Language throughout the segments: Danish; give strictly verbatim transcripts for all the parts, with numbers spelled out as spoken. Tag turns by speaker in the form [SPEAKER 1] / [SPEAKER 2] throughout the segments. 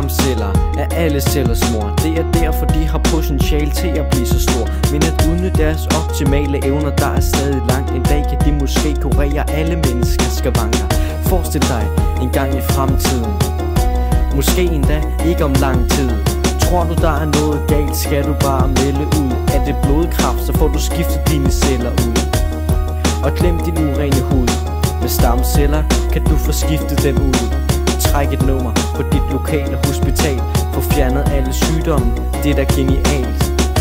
[SPEAKER 1] stamceller er alle cellers mor. Det er derfor de har potentiale til at blive så stor. Men at udnytte deres optimale evner, der er stadig langt. En dag kan de måske kurere alle menneskers skavanker. Forestil dig en gang i fremtiden, måske endda ikke om lang tid. Tror du der er noget galt, skal du bare melde ud. Er det blodkræft, så får du skiftet dine celler ud. Og glem din urene hud. Med stamceller kan du få skiftet dem ud. Træk et nummer på dit lokale hospital. Få fjernet alle sygdomme, det er da genialt.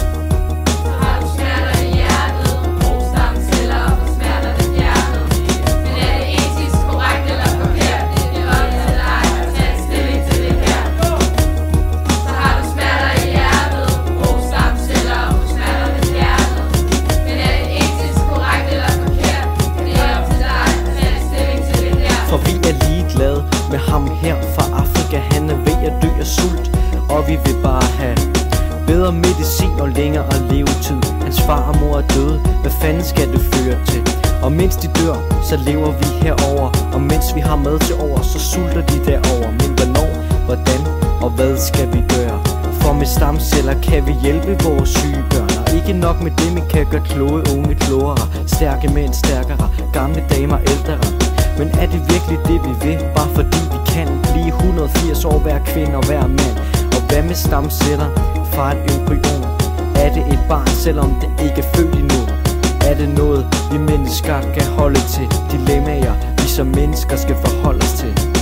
[SPEAKER 1] For vi er ligeglade med ham her fra Afrika. Han er ved at dø af sult, og vi vil bare have bedre medicin og længere levetid. Hans far og mor er døde, hvad fanden skal det føre til? Og mens de dør, så lever vi herover. Og mens vi har mad til over, så sulter de derover. Men hvornår, hvordan og hvad skal vi gøre? For med stamceller kan vi hjælpe vores syge børn. Og ikke nok med det, vi kan gøre kloge unge klogere. Stærke mænd stærkere, gamle damer ældre. Men er det virkelig det vi vil, bare fordi vi kan blive et hundrede og firs år hver kvinde og hver mand? Og hvad med stamceller fra et embryon? Er det et barn, selvom det ikke er født endnu? Er det noget vi mennesker kan holde til? Dilemmaer vi som mennesker skal forholde os til.